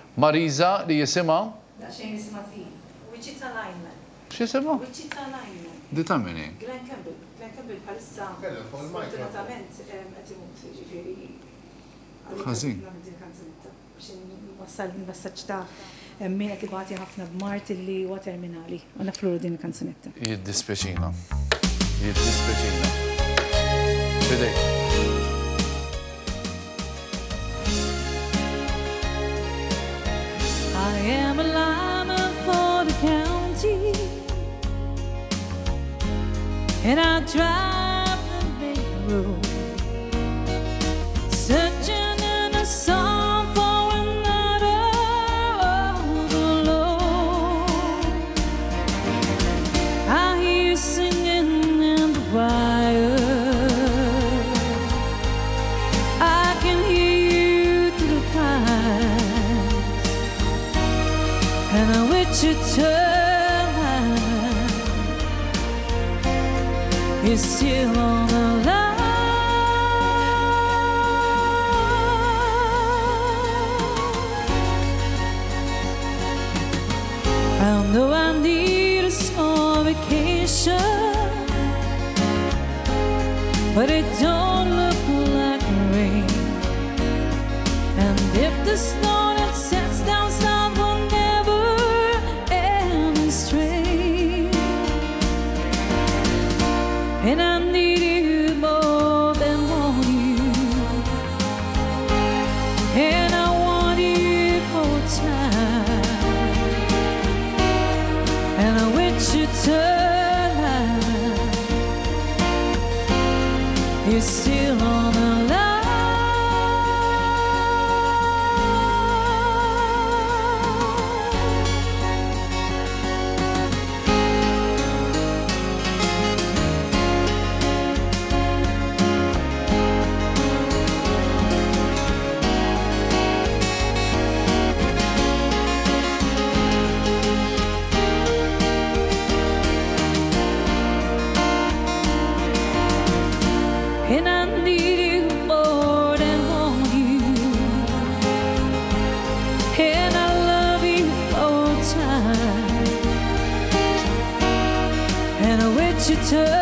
Mariza li jisimha? Xejn isma' fi. Wichita Lineman. X'jisimha? Wichita Lineman. Di ta' minni? Glenn Campbell. Glenn Campbell bħalissa sfortunatament qed imut, ġifieri. Ħażin. Wassal il-messaġġ ta' min qed ibagħti ħafna b'Mart li huwa terminali. U naflu din il-kanzunetta. Jiddispeċina. Jiddispeċina. Fidejk. I am a lineman for the county, and I drive the big road, searching in a song for another overload. I hear you singing in the choir, I can hear you through the pines, and I wish you turn you're still on the line. I know I need a small vacation, but it don't look like rain. And if the snow that sets down south will never end straight, and I need you more than want you, and I want you for time, and I wish you turn, you're still on the line. And I need you more than want you, and I love you all the time, and I wish you turn.